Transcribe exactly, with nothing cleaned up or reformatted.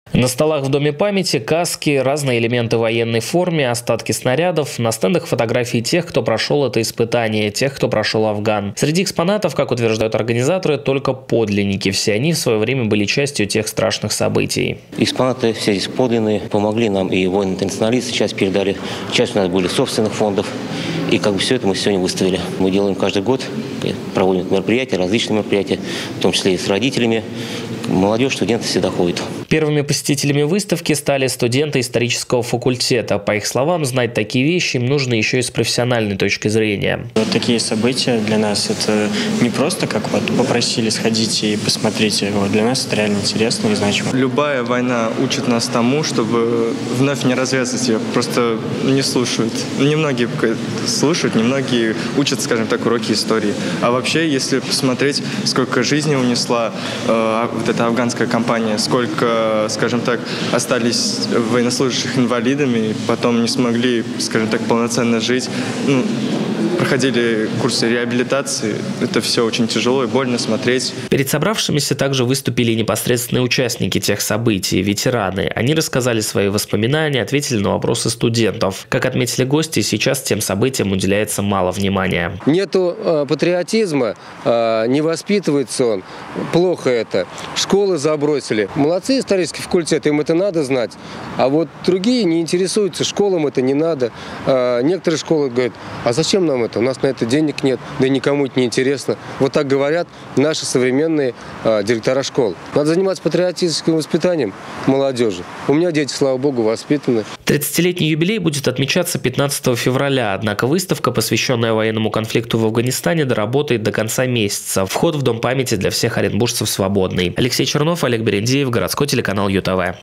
На столах в Доме памяти каски, разные элементы военной формы, остатки снарядов, на стендах фотографии тех, кто прошел это испытание, тех, кто прошел Афган. Среди экспонатов, как утверждают организаторы, только подлинники. Все они в свое время были частью тех страшных событий. Экспонаты все здесь подлинные, помогли нам и воины-интернационалисты, часть передали, часть у нас были собственных фондов. И как бы все это мы сегодня выставили. Мы делаем каждый год, проводим мероприятия, различные мероприятия, в том числе и с родителями. Молодежь, студенты всегда ходят. Первыми посетителями выставки стали студенты исторического факультета. По их словам, знать такие вещи им нужно еще и с профессиональной точки зрения. Вот такие события для нас это не просто как вот попросили сходить и посмотрите. Вот для нас это реально интересно и значимо. Любая война учит нас тому, чтобы вновь не развязывать ее. Просто не слушают. Немногие слушают, немногие учат, скажем так, уроки истории. А вообще, если посмотреть, сколько жизней унесла э, вот эта афганская кампания, сколько, скажем так, остались военнослужащих инвалидами, потом не смогли, скажем так, полноценно жить, ну, проходили курсы реабилитации. Это все очень тяжело и больно смотреть. Перед собравшимися также выступили непосредственные участники тех событий, ветераны. Они рассказали свои воспоминания, ответили на вопросы студентов. Как отметили гости, сейчас тем событиям уделяется мало внимания. Нету э, патриотизма, э, не воспитывается он. Плохо это. Школы забросили. Молодцы исторический факультет, им это надо знать. А вот другие не интересуются, школам это не надо. Э, некоторые школы говорят, а зачем нам это? У нас на это денег нет, да и никому это не интересно. Вот так говорят наши современные э, директора школ. Надо заниматься патриотическим воспитанием молодежи. У меня дети, слава богу, воспитаны. тридцатилетний юбилей будет отмечаться пятнадцатого февраля, однако выставка, посвященная военному конфликту в Афганистане, доработает до конца месяца. Вход в Дом памяти для всех оренбуржцев свободный. Алексей Чернов, Олег Берендеев, городской телеканал ЮТВ.